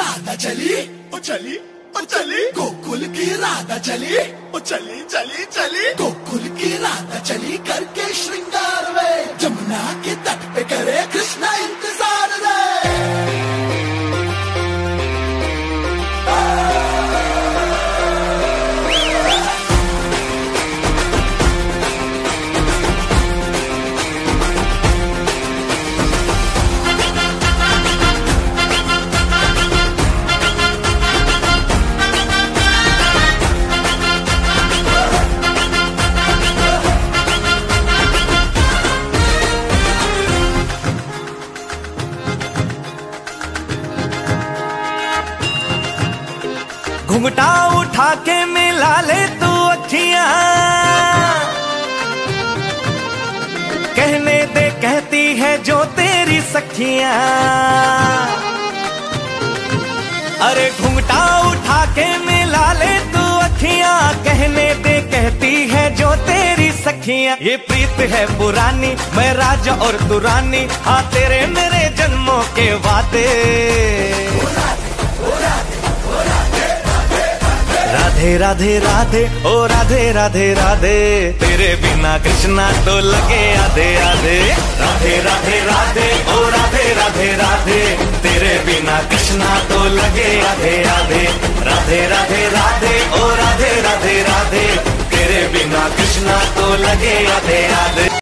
राधा चली ओ चली ओ चली, गोकुल की राधा चली ओ चली चली चली, गोकुल की राधा चली करके श्रृंगार वे, जमुना के तट पे करे कृष्णा इंतजार रे। घुंघटा उठा के मिला ले तू अखियां, कहने दे कहती है जो तेरी सखियां। अरे घुंघटा उठा के मिला ले तू अखियां, कहने दे कहती है जो तेरी सखियां। ये प्रीत है पुरानी, मैं राजा और तू रानी, हाँ तेरे मेरे जन्मों के वादे। राधे राधे राधे ओ राधे राधे राधे, तेरे बिना कृष्णा तो लगे आधे आधे। राधे राधे राधे ओ राधे राधे राधे, तेरे बिना कृष्णा तो लगे आधे आधे। राधे राधे राधे ओ राधे राधे राधे, तेरे बिना कृष्णा तो लगे आधे आधे।